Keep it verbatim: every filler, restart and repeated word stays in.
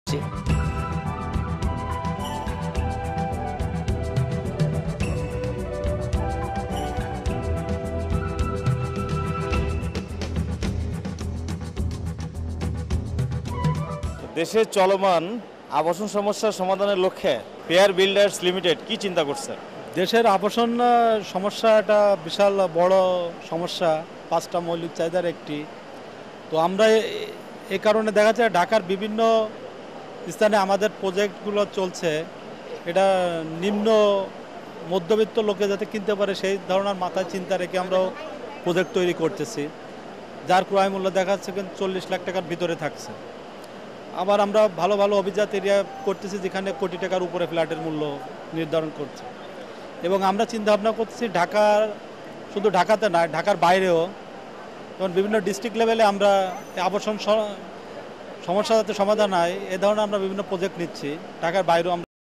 দেশে চলমান আবাসন সমস্যার সমাধানের লক্ষ্যে ফেয়ার বিল্ডার্স লিমিটেড কি চিন্তা করছে? দেশের আবাসন সমস্যা একটা বিশাল বড় সমস্যা, পাঁচটা মৌলিক চাহিদার একটি। তো আমরা এই কারণে দেখা যায় ঢাকার বিভিন্ন স্থানে আমাদের প্রজেক্টগুলো চলছে, এটা নিম্ন মধ্যবিত্ত লোকে যাতে কিনতে পারে সেই ধরনের মাথায় চিন্তা রেখে আমরাও প্রজেক্ট তৈরি করতেছি, যার ক্রয় মূল্য দেখা যাচ্ছে কিন্তু চল্লিশ লাখ টাকার ভিতরে থাকছে। আবার আমরা ভালো ভালো অভিজাত এরিয়া করতেছি যেখানে কোটি টাকার উপরে ফ্ল্যাটের মূল্য নির্ধারণ করছে। এবং আমরা চিন্তা ভাবনা করতেছি ঢাকার, শুধু ঢাকাতে নয়, ঢাকার বাইরেও যেমন বিভিন্ন ডিস্ট্রিক্ট লেভেলে আমরা আবাসন সমস্যা যাতে সমাধান হয় এ ধরনের আমরা বিভিন্ন প্রজেক্ট নিচ্ছি, ঢাকার বাইরেও আমরা